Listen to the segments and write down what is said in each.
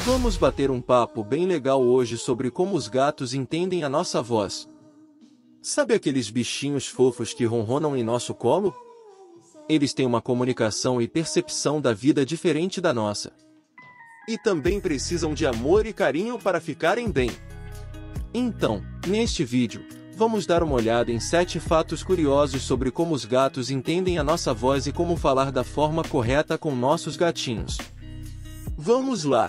Vamos bater um papo bem legal hoje sobre como os gatos entendem a nossa voz. Sabe aqueles bichinhos fofos que ronronam em nosso colo? Eles têm uma comunicação e percepção da vida diferente da nossa. E também precisam de amor e carinho para ficarem bem. Então, neste vídeo, vamos dar uma olhada em 7 fatos curiosos sobre como os gatos entendem a nossa voz e como falar da forma correta com nossos gatinhos. Vamos lá!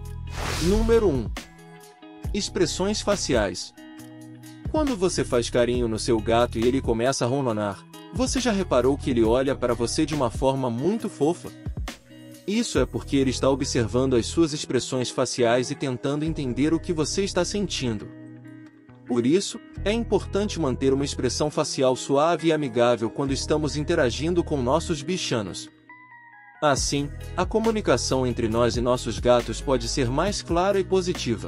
Número 1. Expressões faciais. Quando você faz carinho no seu gato e ele começa a ronronar, você já reparou que ele olha para você de uma forma muito fofa? Isso é porque ele está observando as suas expressões faciais e tentando entender o que você está sentindo. Por isso, é importante manter uma expressão facial suave e amigável quando estamos interagindo com nossos bichanos. Assim, a comunicação entre nós e nossos gatos pode ser mais clara e positiva.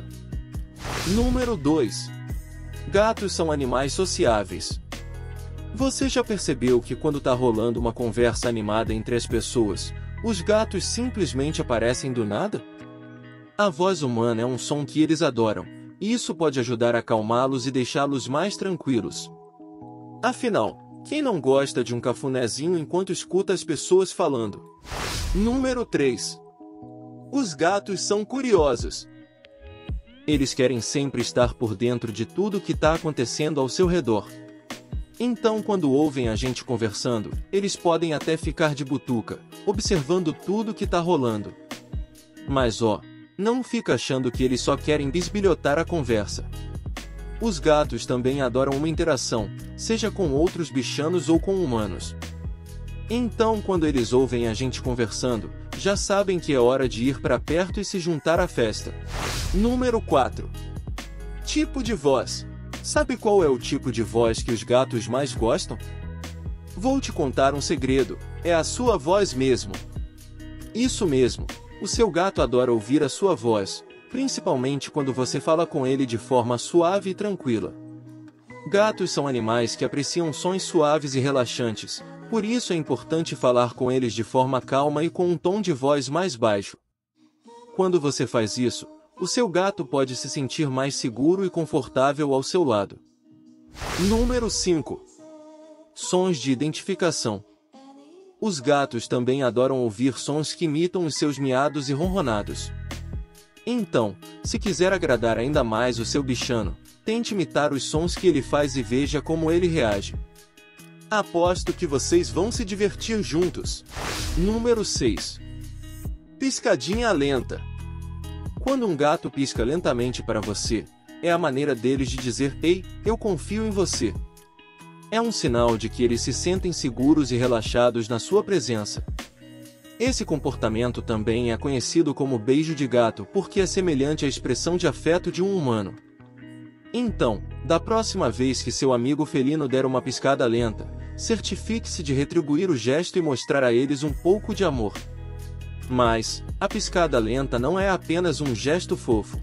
Número 2. Gatos são animais sociáveis. Você já percebeu que quando está rolando uma conversa animada entre as pessoas, os gatos simplesmente aparecem do nada? A voz humana é um som que eles adoram, e isso pode ajudar a acalmá-los e deixá-los mais tranquilos. Afinal, quem não gosta de um cafunézinho enquanto escuta as pessoas falando? Número 3. Os gatos são curiosos. Eles querem sempre estar por dentro de tudo que está acontecendo ao seu redor. Então, quando ouvem a gente conversando, eles podem até ficar de butuca, observando tudo que está rolando. Mas não fica achando que eles só querem bisbilhotar a conversa. Os gatos também adoram uma interação, seja com outros bichanos ou com humanos. Então, quando eles ouvem a gente conversando, já sabem que é hora de ir para perto e se juntar à festa. Número 4. Tipo de voz. Sabe qual é o tipo de voz que os gatos mais gostam? Vou te contar um segredo, é a sua voz mesmo. Isso mesmo, o seu gato adora ouvir a sua voz, principalmente quando você fala com ele de forma suave e tranquila. Gatos são animais que apreciam sons suaves e relaxantes, por isso é importante falar com eles de forma calma e com um tom de voz mais baixo. Quando você faz isso, o seu gato pode se sentir mais seguro e confortável ao seu lado. Número 5. Sons de identificação. Os gatos também adoram ouvir sons que imitam os seus miados e ronronados. Então, se quiser agradar ainda mais o seu bichano, tente imitar os sons que ele faz e veja como ele reage. Aposto que vocês vão se divertir juntos. Número 6. Piscadinha lenta. Quando um gato pisca lentamente para você, é a maneira deles de dizer: "Ei, eu confio em você." É um sinal de que eles se sentem seguros e relaxados na sua presença. Esse comportamento também é conhecido como beijo de gato porque é semelhante à expressão de afeto de um humano. Então, da próxima vez que seu amigo felino der uma piscada lenta, certifique-se de retribuir o gesto e mostrar a eles um pouco de amor. Mas, a piscada lenta não é apenas um gesto fofo.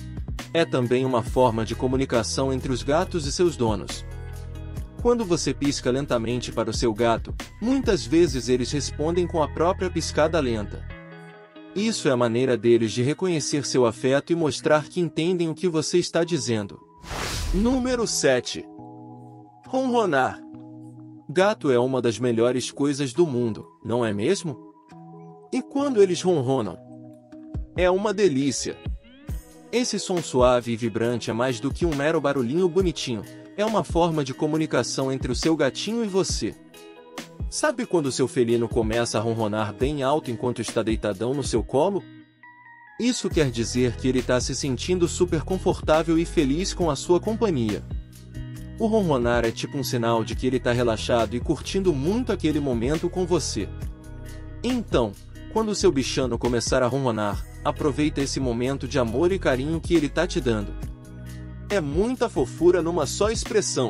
É também uma forma de comunicação entre os gatos e seus donos. Quando você pisca lentamente para o seu gato, muitas vezes eles respondem com a própria piscada lenta. Isso é a maneira deles de reconhecer seu afeto e mostrar que entendem o que você está dizendo. Número 7. Ronronar. Gato é uma das melhores coisas do mundo, não é mesmo? E quando eles ronronam? É uma delícia. Esse som suave e vibrante é mais do que um mero barulhinho bonitinho, é uma forma de comunicação entre o seu gatinho e você. Sabe quando seu felino começa a ronronar bem alto enquanto está deitadão no seu colo? Isso quer dizer que ele está se sentindo super confortável e feliz com a sua companhia. O ronronar é tipo um sinal de que ele está relaxado e curtindo muito aquele momento com você. Então, quando seu bichano começar a ronronar, aproveita esse momento de amor e carinho que ele está te dando. É muita fofura numa só expressão.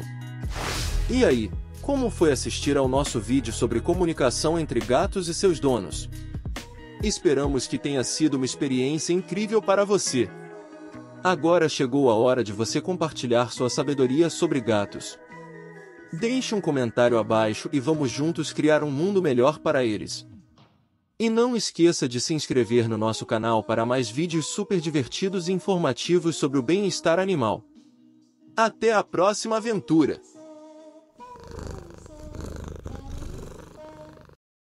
E aí, como foi assistir ao nosso vídeo sobre comunicação entre gatos e seus donos? Esperamos que tenha sido uma experiência incrível para você. Agora chegou a hora de você compartilhar sua sabedoria sobre gatos. Deixe um comentário abaixo e vamos juntos criar um mundo melhor para eles. E não esqueça de se inscrever no nosso canal para mais vídeos super divertidos e informativos sobre o bem-estar animal. Até a próxima aventura!